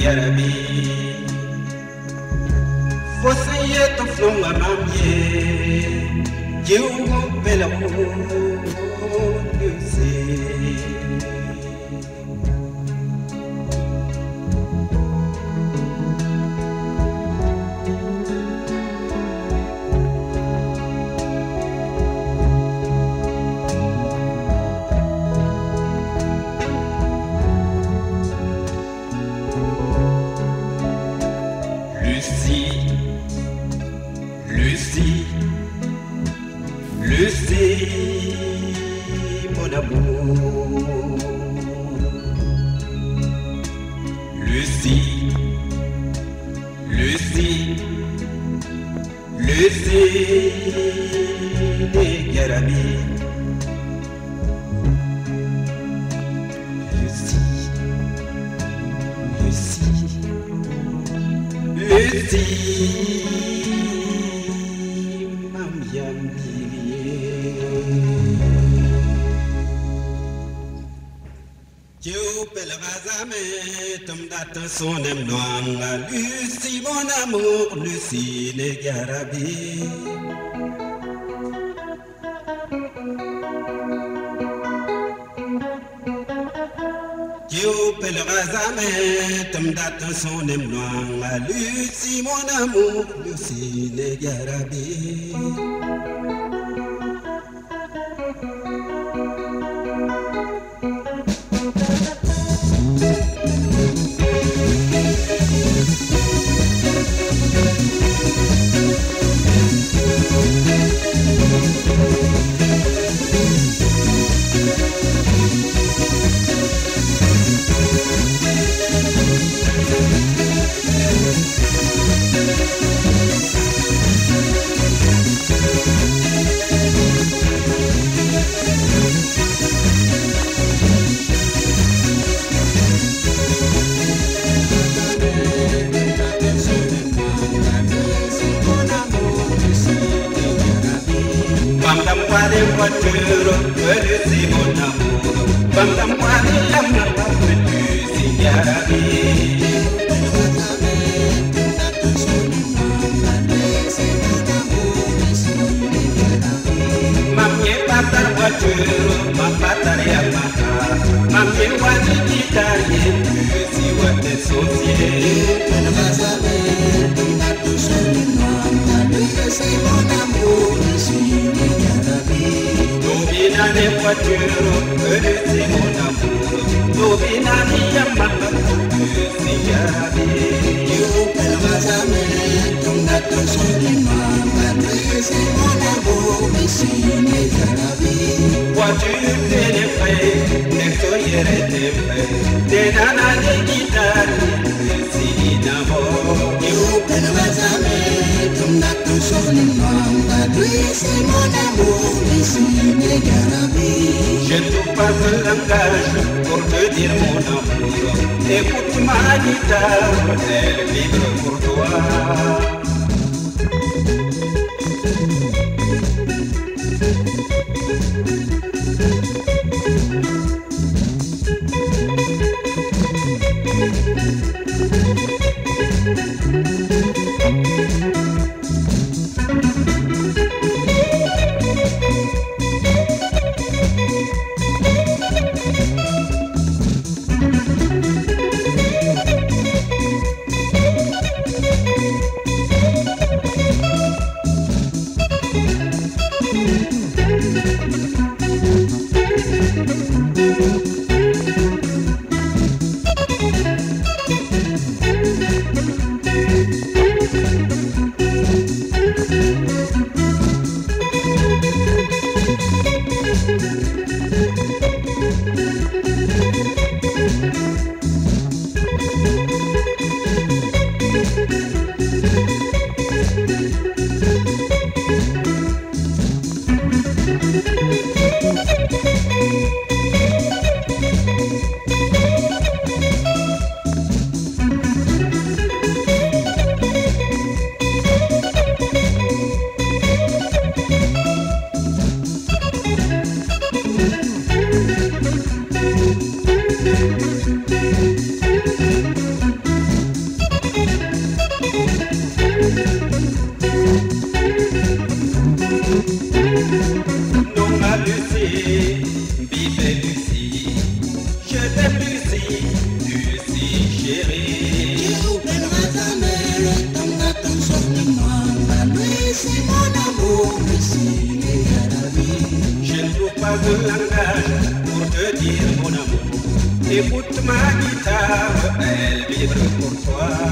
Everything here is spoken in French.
yarabi Fosse to flonga mamie Jiu bela Lucie, mon amour. Lucie, Garami. Lucie, son aime Lucie, mon amour, Lucie, les Garabi. Dieu pèlera jamais, tom date son aime Lucie, mon amour, Lucie, les Garabi. Voiture, Lucie, mon amour. Bam Lucie, Garabi. Mamie patar voiture, ma patar Yamaha. Mamie wani guitare, Lucie wate saucier. Lucie, mon amour, Lucie, Garabi. Nane voiture, Lucie, mon amour. Nane Yamaha, Lucie, Garabi. You pèlera jamais, ton date solidement. Lucie, mon amour, Lucie, Garabi. Voiture, t'es les frais, les soyez tes frais. Des nanas, des guitares, Lucie, d'amour. You pèlera jamais, ton date solidement. Lucie, mon amour, Lucie, Garabi. Je te passe le langage pour te dire mon amour. Écoute ma guitare, elle vibre pour toi. tout langage pour te dire mon amour. Écoute ma guitare, elle vibre pour toi.